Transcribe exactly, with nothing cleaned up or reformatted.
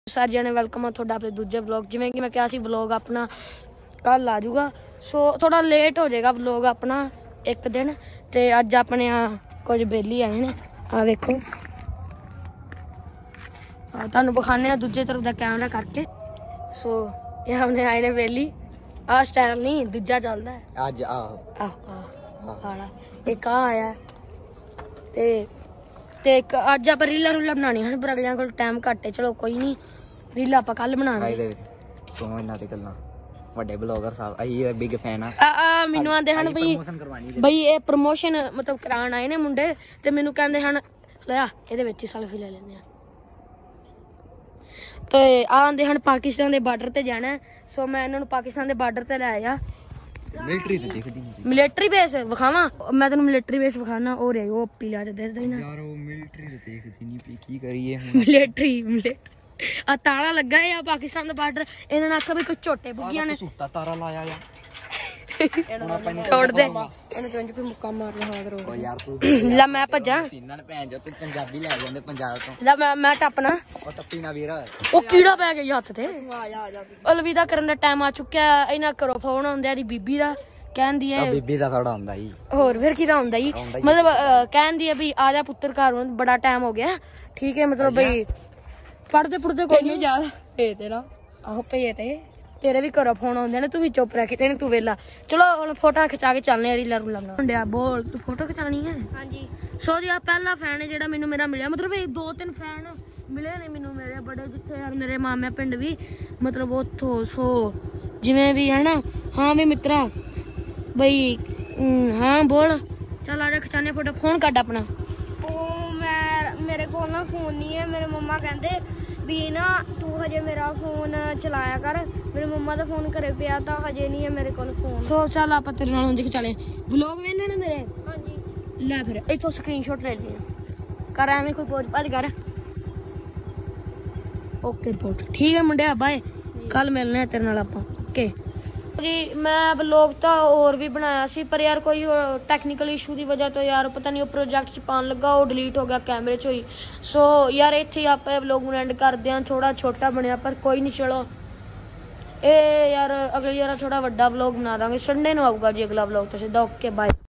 सारे जने वेलकम है थोड़ा अपने दूजे व्लॉग जिवें कि मैं कहा सी व्लॉग अपना कल आ जाऊगा। सो थोड़ा लेट हो जाएगा व्लॉग अपना एक दिन। ते अज अपने कुछ बेली आए ने आ वेखो तुहानू विखाने दूजे तरफ का कैमरा करके। सो ये हमने आए ने बेली आ स्टाइल नहीं दूजा चलदा है अज आ आ एक आ आया ते ते एक अज आप रीला रूला बनानी है पर अगलियां कोल टाइम घट है। चलो कोई नहीं रीला आप कल बनाने सुनो इन्हां ते गल्लां ਵੱਡੇ ਬਲੌਗਰ ਸਾਹਿਬ ਅਸੀਂ ਬਿਗ ਫੈਨ ਆ ਆ ਮੈਨੂੰ ਆਂਦੇ ਹਨ ਬਈ ਬਈ ਇਹ ਪ੍ਰੋਮੋਸ਼ਨ ਮਤਲਬ ਕਰਾਉਣ ਆਏ ਨੇ ਮੁੰਡੇ ਤੇ ਮੈਨੂੰ ਕਹਿੰਦੇ ਹਨ ਲੈ ਆ ਇਹਦੇ ਵਿੱਚ ਹੀ ਸੈਲਫੀ ਲੈ ਲੈਂਦੇ ਆ ਤੇ ਆਂਦੇ ਹਨ ਪਾਕਿਸਤਾਨ ਦੇ ਬਾਰਡਰ ਤੇ ਜਾਣਾ। ਸੋ ਮੈਂ ਇਹਨਾਂ ਨੂੰ ਪਾਕਿਸਤਾਨ ਦੇ ਬਾਰਡਰ ਤੇ ਲੈ ਆਇਆ। ਮਿਲਟਰੀ ਤੇ ਦੇਖਦੀ ਨਹੀਂ ਮਿਲਟਰੀ ਬੇਸ ਵਿਖਾਵਾਂ ਮੈਂ ਤੈਨੂੰ ਮਿਲਟਰੀ ਬੇਸ ਵਿਖਾਣਾ ਉਹ ਰੇ ਉਹ ਪੀਲਾ ਤੇ ਦਿਸਦਾ ਹੀ ਨਾ ਯਾਰ ਉਹ ਮਿਲਟਰੀ ਤੇ ਦੇਖਦੀ ਨਹੀਂ ਪਈ ਕੀ ਕਰੀਏ ਹੁਣ। ਮਿਲਟਰੀ ਮਿਲਟਰੀ ਆ ਤਾਲਾ ਲੱਗਾ ਹੈ ਪਾਕਿਸਤਾਨ ਦਾ ਬਾਰਡਰ ਇਹਨਾਂ ਨੇ ਆਖਿਆ ਵੀ ਕੁਝ ਝੋਟੇ ਬੁੱਗੀਆਂ ਨੇ ਸੁੱਤਾ ਤਾਰਾ ਲਾਇਆ ਆ ਛੋੜ ਦੇ ਇਹਨੂੰ ਚੰਜ ਕੋਈ ਮੁੱਕਾ ਮਾਰਨਾ ਹੋਇਆ ਕਰੋ। ਓ ਯਾਰ ਤੂੰ ਲੈ ਮੈਂ ਭੱਜਾਂ ਸੀਨਾਂ ਨੇ ਭੈਣ ਜੋ ਤੂੰ ਪੰਜਾਬੀ ਲੈ ਜਾਂਦੇ ਪੰਜਾਬ ਤੋਂ ਲੈ ਮੈਂ ਮੈਂ ਟੱਪਣਾ ਉਹ ਟੱਪੀ ਨਾ ਵੀਰ ਉਹ ਕੀੜਾ ਪੈ ਗਿਆ ਹੱਥ ਤੇ। ਆ ਜਾ ਆ ਜਾ ਅਲਵਿਦਾ ਕਰਨ ਦਾ ਟਾਈਮ ਆ ਚੁੱਕਿਆ। ਇਹਨਾਂ ਘਰੋਂ ਫੋਨ ਆਉਂਦਾ ਦੀ ਬੀਬੀ ਦਾ ਕਹਿੰਦੀ ਹੈ ਬੀਬੀ ਦਾ ਥੋੜਾ ਹੁੰਦਾ ਜੀ ਹੋਰ ਫਿਰ ਕਿਹਦਾ ਹੁੰਦਾ ਜੀ ਮਤਲਬ ਕਹਿੰਦੀ ਹੈ ਵੀ ਆ ਜਾ ਪੁੱਤਰ ਘਰ ਨੂੰ ਬੜਾ ਟਾਈਮ ਹੋ ਗਿਆ ਠੀਕ ਹੈ ਮਤਲਬ ਬਈ ਪੜਦੇ ਪੁੜਦੇ ਕੋਈ ਨਹੀਂ ਜਾ ਭੇ ਤੇਰਾ ਆਹੋ ਭੇ ਤੇ तेरे भी घरों फोन आते ने तू भी चुप रह के तू वेला। चलो हम फोटो खिचा के चलने रीला रूला बना बोल तू फोटो खिचानी है। हाँ जी सो जी आप पहला फैन है जो मैनू मेरा मिले मतलब दो तीन फैन मिले ने मैनू मेरे बड़े जिथे यार मेरे मामे पिंड भी मतलब उतो सो जिवें भी है ना। हाँ भी मित्रा बई हाँ बोल चल आजा खिचाने फोटो। फोन कट अपना मैं मेरे को ना फोन नहीं है मेरे मम्मा कहते भी ना तू हजे मेरा फोन चलाया कर। मेरे मम्मा का फोन घरे पिया था हजे नहीं है मेरे को फोन। सो चल आप तेरे नाल उंज चले व्लॉग वेखने ना मेरे। हाँ जी ले फिर इथों स्क्रीनशॉट ले लिया कर एवें कोई पोज भज कर ओके रिपोर्ट ठीक है मुंडिया बाय कल मिलने तेरे नाल आपां ओके जी। मैं व्लॉग तो और भी बनाया सी पर यार कोई टैक्नीकल इशू की वजह तो यार पता नहीं वो प्रोजेक्ट च पान लगा वो डिलीट हो गया कैमरे च ही। सो यार इत्थे आप व्लॉग नूं एंड करदे हां थोड़ा छोटा बनया पर कोई नहीं। चलो ए यार अगली यार थोड़ा वड्डा व्लॉग बना देंगे संडे नूं आऊगा जी अगला व्लॉग तो सीधा ओके बाय।